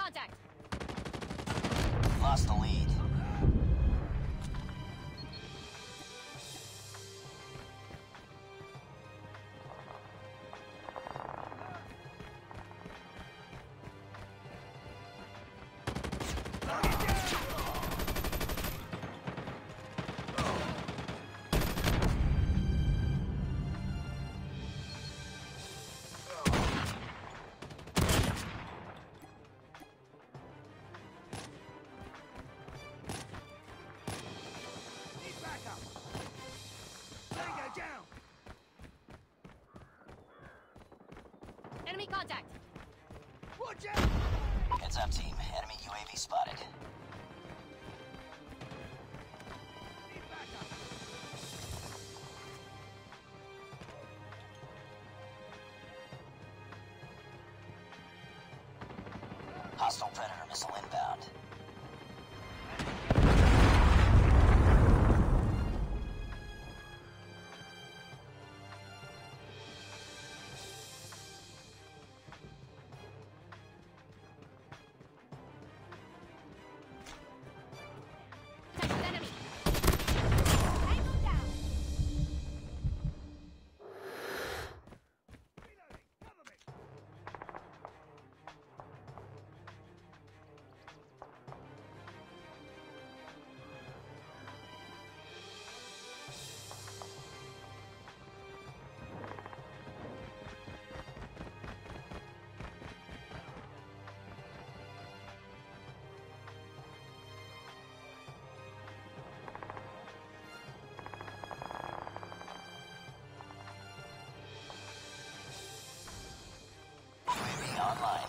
contact! Lost the lead. Enemy contact! Watch out! Heads up, team. Enemy UAV spotted. Need backup! Hostile Predator missile inbound. Touch with enemy! Tango down! Reloading! Cover me! UAV online.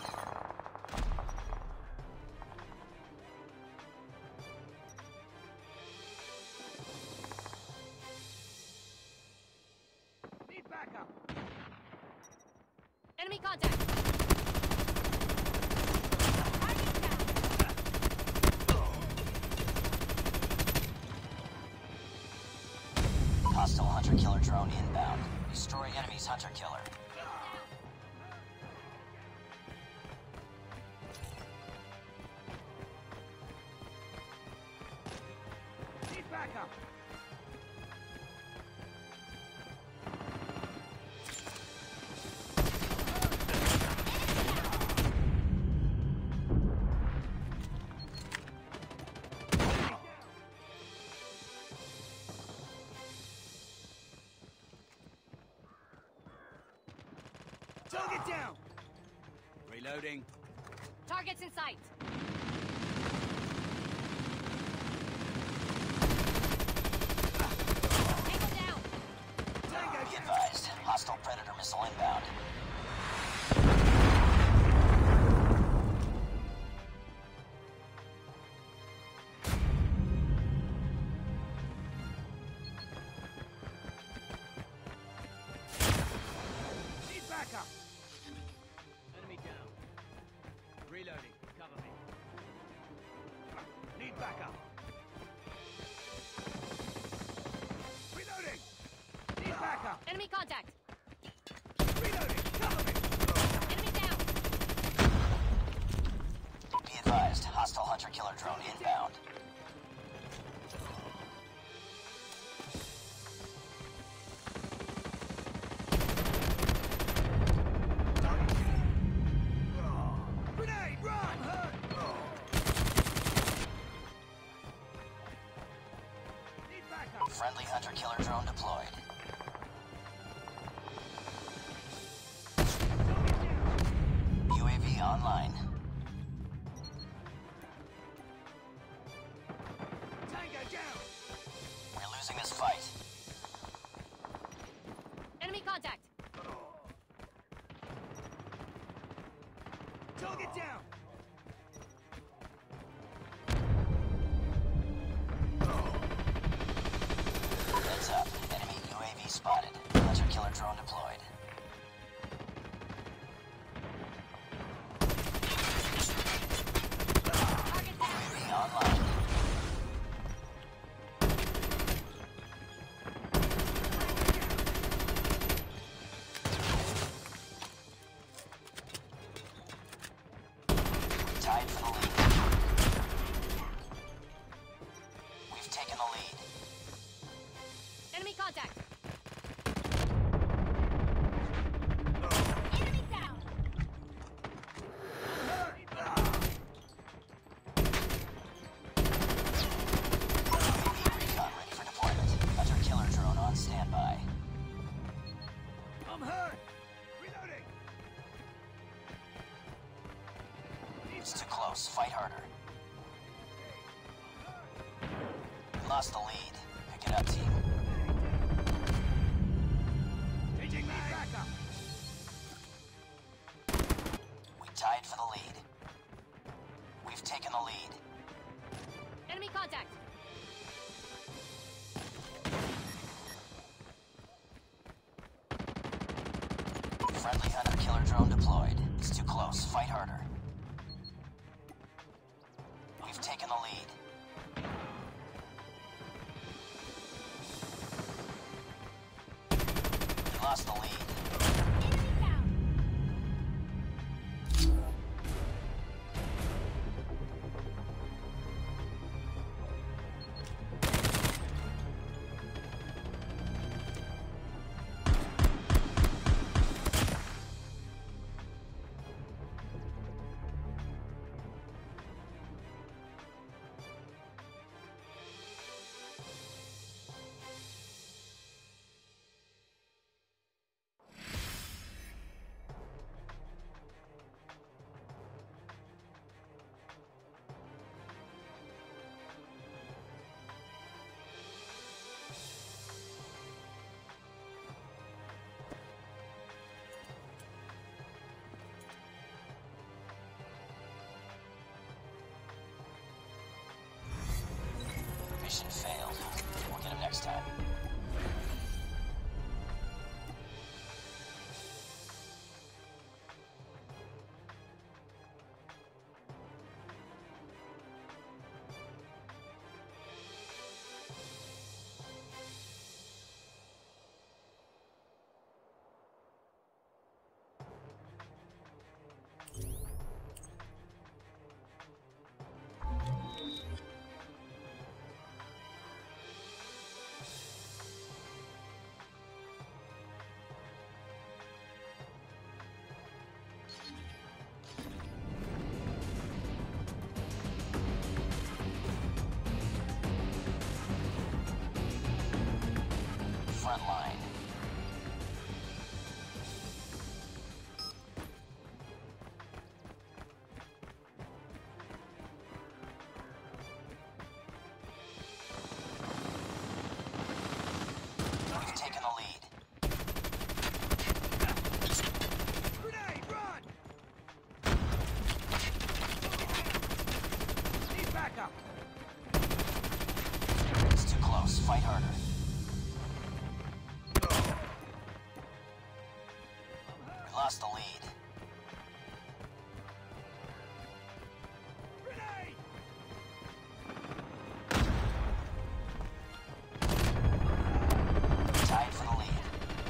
Need backup! Enemy contact! Target down! Hostile hunter-killer drone inbound. Destroy enemy's hunter-killer. Need backup! Target down! Reloading. Targets in sight! Tango down! Tango Be down! advised. Hostile Predator missile inbound. Need backup! Enemy down. Reloading. Cover me. Need backup. Reloading! Need backup! Enemy contact! Reloading! Cover me! Enemy down! Be advised. Hostile hunter-killer drone inbound. Grenade! Run! Hurt! Need backup! Friendly hunter-killer drone deployed. UAV online. Tango down! We're losing this fight. Enemy contact! Target down! Heads up. Enemy UAV spotted. Hunter-killer drone deployed. Target down! UAV online. It's too close. Fight harder. We lost the lead. Pick it up, team. Changing back up. We tied for the lead. We've taken the lead. Enemy contact. Friendly hunter-killer drone deployed. It's too close. Fight harder. We've taken the lead. We lost the lead. Enemy down. Mission failed. We'll get him next time. Front line. We've taken the lead. Grenade, run! Need backup. It's too close. Fight harder. We lost the lead. Grenade! Tied for the lead.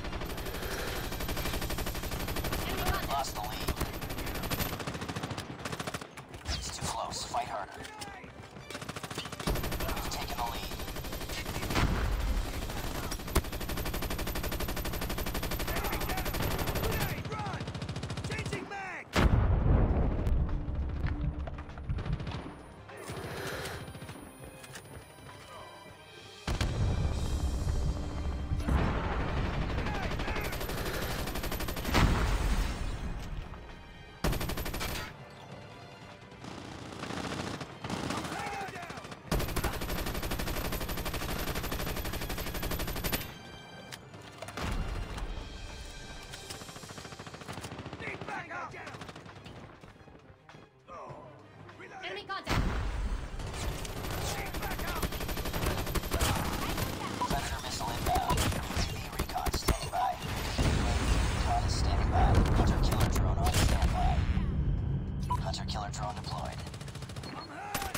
Enemy We contact. lost the lead. It's too close. Fight harder. We've taken the lead. Enemy down! Grenade, run! Changing mag! Tango down! Need backup! Reloading! Enemy contact. Need backup! Predator missile inbound. UAV recon standing by. UAV recon is standing by. Hunter-killer drone on standby. Hunter-killer drone deployed. I'm hurt!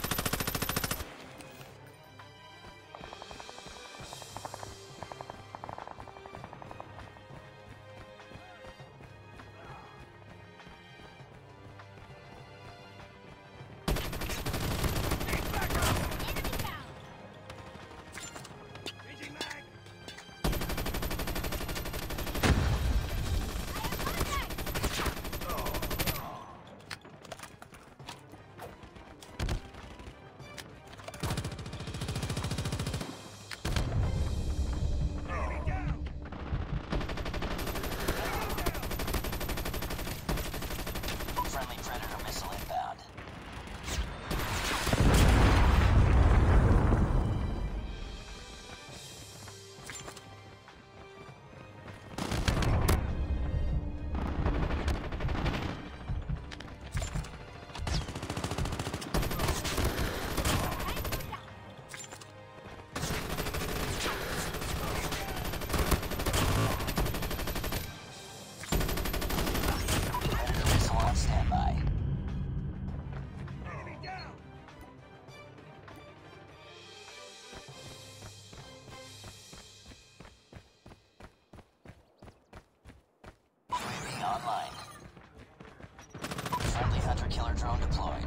killer drone deployed.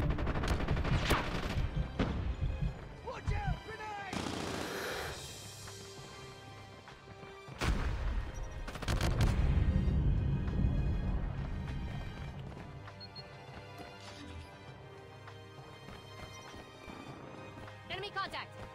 Watch out! Grenade! Enemy contact.